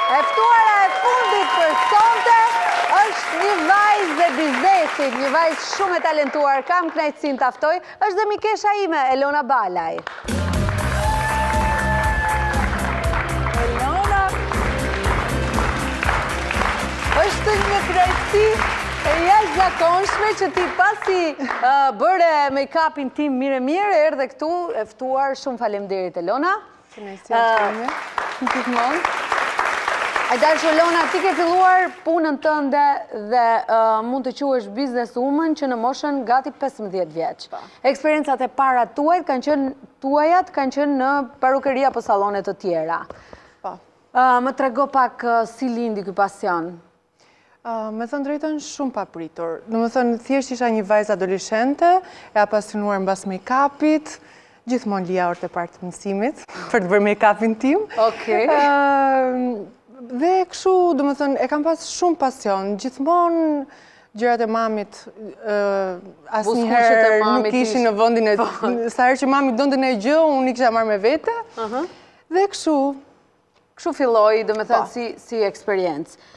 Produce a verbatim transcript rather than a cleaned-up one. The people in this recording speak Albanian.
E ftuara e fundit për sonte është një vajzë dhe biznesit, një vajzë shumë e talentuar, kam kënaqësinë ta ftoj, është dhe mikesha ime, Elona Balaj. Elona, është një kënaqësi e jashtëzakonshme që ti pasi bëre make-upin tim mire mire, erdhe këtu, e ftuar, shumë faleminderit Elona. Kënaqësia është ime. Gjithmonë. E dashur Elona, ti ke filluar punën tënde dhe mund të quhesh businesswoman që në moshën gati pesëmbëdhjetë vjeç. Eksperiencat e para tuajt kanë qenë tuajat kanë qenë në parukeri apo sallone të tjera. Po. Më trego pak si lindi ky pasion. Me thënë drejtën, shumë papritur. Do më thënë, thjesht isha një vajzë adoleshente, e apasionuar mbas make-upit, gjithmonë lija orët e parë të mësimit për të bërë make-upin tim. Okej. Dhe kështu, do më thënë, e kam pas shumë pasion. Gjithmonë gjërat e mamit asnjëherë nuk ishin në vendin e sa herë që mami donte në gjë, unë i kisha marrë me vete. Dhe kështu, kështu filloi, do më thënë si si eksperiencë.